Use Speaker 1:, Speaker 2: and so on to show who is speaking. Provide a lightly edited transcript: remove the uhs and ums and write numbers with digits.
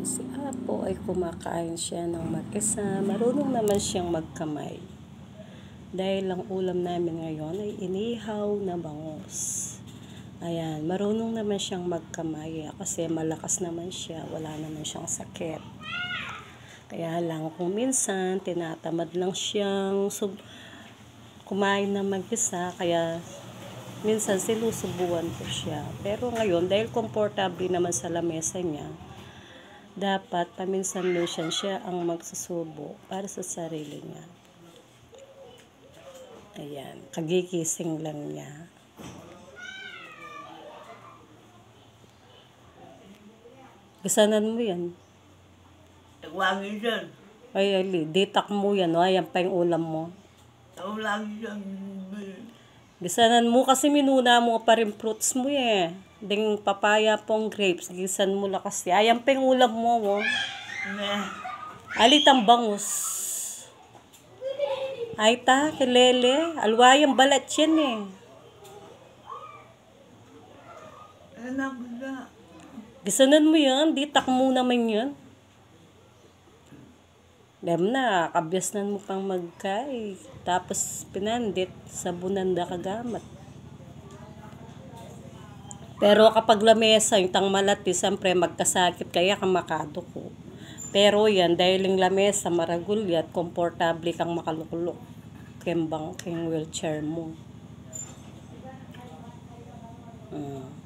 Speaker 1: Si Apo ay kumakain siya ng mag-isa. Marunong naman siyang magkamay. Dahil ang ulam namin ngayon ay inihaw na bangus. Ayan, marunong naman siyang magkamay kasi malakas naman siya. Wala naman siyang sakit. Kaya lang kung minsan tinatamad lang siyang kumain ng mag-isa. Kaya minsan sinusubuan ko siya. Pero ngayon, dahil komportable naman sa lamesa niya, dapat paminsan-minsan siya ang magsusubo para sa sarili niya. Ayan, kagigising lang niya. Gasanan mo yan.
Speaker 2: Tagwagin dyan.
Speaker 1: Ay, Ali, ditak mo yan. O, ayan pa yung ulam mo.
Speaker 2: Tagwagin dyan.
Speaker 1: Gisanan mo kasi minuna mo pa rin fruits mo eh. Ding papaya pong grapes. Gisan mo lakas. Ayan pa yung ulam mo. Oh. Alitang bangus. Ay ta, kilele. Alwayang balat yan eh.
Speaker 2: Anak na.
Speaker 1: Gisanan mo yan. Ditak mo naman yan. Alam na, kabyasnan mo pang magkay. Tapos pinandit, sabunan na kagamat. Pero kapag lamesa, yung tangmalati, siyempre magkasakit kaya kamakado ko. Pero yan, dahil yung lamesa, maragulyat, komportable kang makalukulok. Kembang, king wheelchair mo.